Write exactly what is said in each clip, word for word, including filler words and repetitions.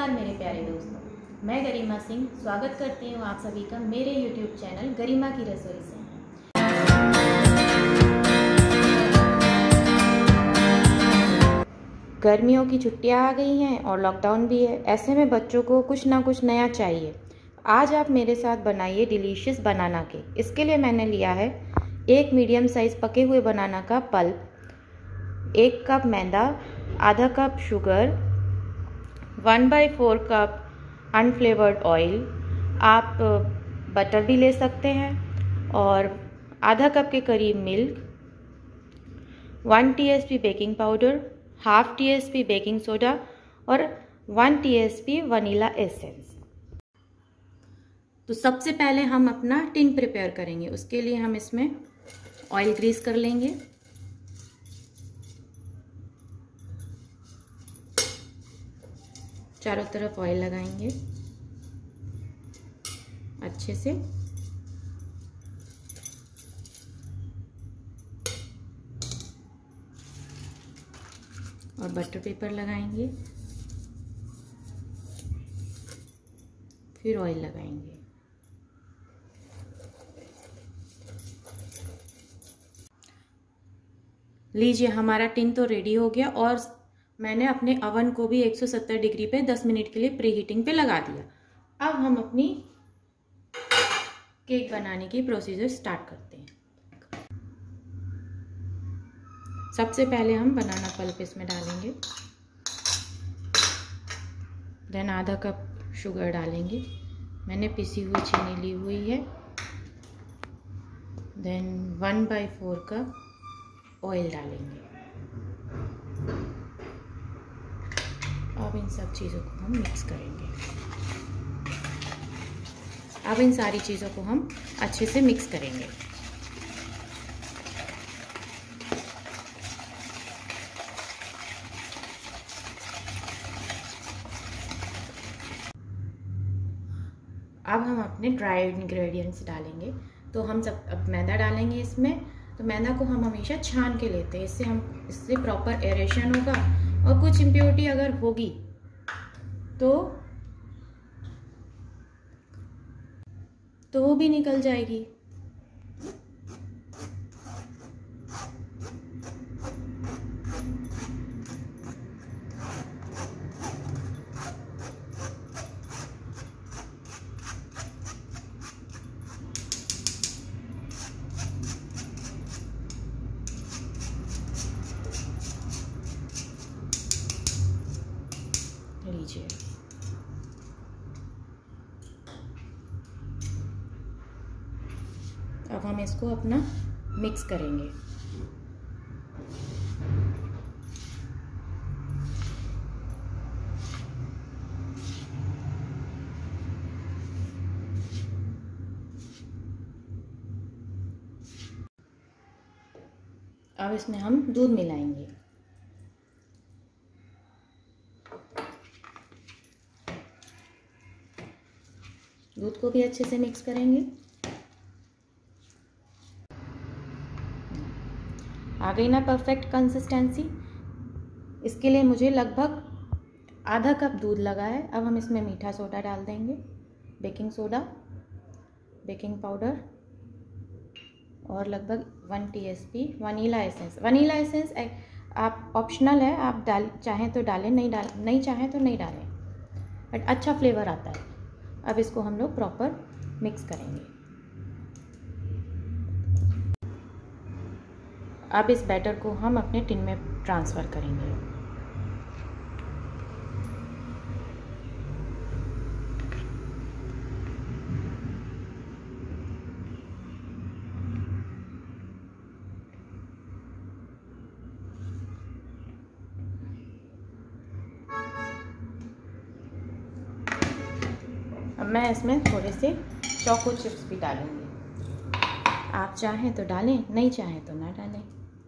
नमस्कार मेरे प्यारे दोस्तों, मैं गरिमा सिंह स्वागत करती हूँ आप सभी का मेरे यूट्यूब चैनल गरिमा की रसोई से। गर्मियों की छुट्टियाँ आ गई हैं और लॉकडाउन भी है। ऐसे में बच्चों को कुछ ना कुछ नया चाहिए। आज आप मेरे साथ बनाइए डिलीशियस बनाना केक। इसके लिए मैंने लिया है एक मीडियम साइज़ पके हुए बनाना का पल्प, एक कप मैदा, आधा cup sugar, one by four cup unflavoured oil, आप बटर भी ले सकते हैं, और आधा कप के करीब milk, one TSP baking powder, half T S P baking soda और वन टीएसपी वनीला एसेंस। तो सबसे पहले हम अपना टिन प्रिपेयर करेंगे। उसके लिए हम इसमें ऑयल ग्रीस कर लेंगे। चारों तरफ ऑयल लगाएंगे अच्छे से। और बटर पेपर लगाएंगे, फिर ऑयल लगाएंगे। लीजिए, हमारा टिन तो रेडी हो गया और मैंने अपने अवन को भी एक सौ सत्तर डिग्री पे दस मिनट के लिए प्री हीटिंग पे लगा दिया। अब हम अपनी केक बनाने की प्रोसीजर स्टार्ट करते हैं। सबसे पहले हम बनाना पल्प इसमें डालेंगे, देन आधा कप शुगर डालेंगे। मैंने पिसी हुई चीनी ली हुई है। Then one by four cup oil डालेंगे। अब इन सब चीज़ों को हम मिक्स करेंगे। अब इन सारी चीज़ों को हम अच्छे से मिक्स करेंगे। अब हम अपने ड्राई इंग्रेडिएंट्स डालेंगे। तो हम सब अब मैदा डालेंगे इसमें। तो मैदा को हम हमेशा छान के लेते हैं, इससे हम इससे प्रॉपर एरेशन होगा, और कुछ इम्प्योरिटी अगर होगी तो तो वो भी निकल जाएगी। लीजिए, अब हम इसको अपना मिक्स करेंगे। अब इसमें हम दूध मिलाएंगे। दूध को भी अच्छे से मिक्स करेंगे। आ गई ना परफेक्ट कंसिस्टेंसी। इसके लिए मुझे लगभग आधा कप दूध लगा है। अब हम इसमें मीठा सोडा डाल देंगे, बेकिंग सोडा, बेकिंग पाउडर और लगभग one TSP vanilla essence. Vanilla essence आप ऑप्शनल है, आप डाल चाहें तो डालें, नहीं डाल नहीं चाहें तो नहीं डालें, बट अच्छा फ्लेवर आता है। अब इसको हम लोग प्रॉपर मिक्स करेंगे। अब इस बैटर को हम अपने टिन में ट्रांसफ़र करेंगे। अब मैं इसमें थोड़े से चोको चिप्स भी डालूंगी। आप चाहें तो डालें, नहीं चाहें तो ना डालें।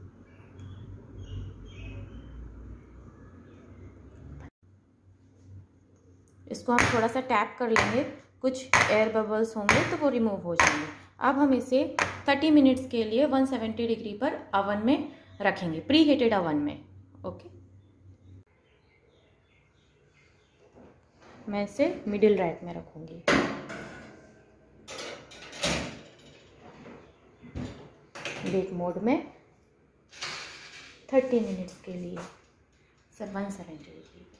इसको हम थोड़ा सा टैप कर लेंगे, कुछ एयर बबल्स होंगे तो वो रिमूव हो जाएंगे। अब हम इसे तीस मिनट्स के लिए एक सौ सत्तर डिग्री पर अवन में रखेंगे, प्री हीटेड अवन में। ओके, मैं इसे मिडिल रैक में रखूँगी। बेक मोड में थर्टी मिनट्स के लिए सर वन सेवेंटी।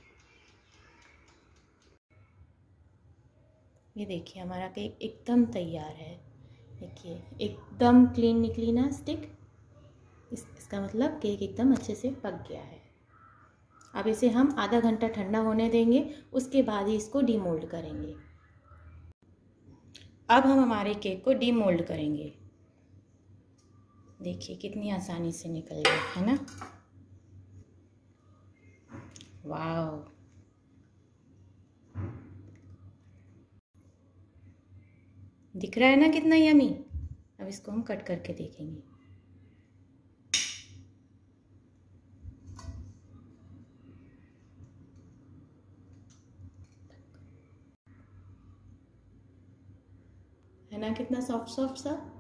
ये देखिए हमारा केक एकदम तैयार है। देखिए एकदम क्लीन निकली ना स्टिक, इस इसका मतलब केक एकदम अच्छे से पक गया है। अब इसे हम आधा घंटा ठंडा होने देंगे, उसके बाद ही इसको डीमोल्ड करेंगे। अब हम हमारे केक को डीमोल्ड करेंगे। देखिए कितनी आसानी से निकल गया है ना। वाव, दिख रहा है ना कितना यमी। अब इसको हम कट करके देखेंगे। है ना कितना सॉफ्ट सॉफ्ट सा।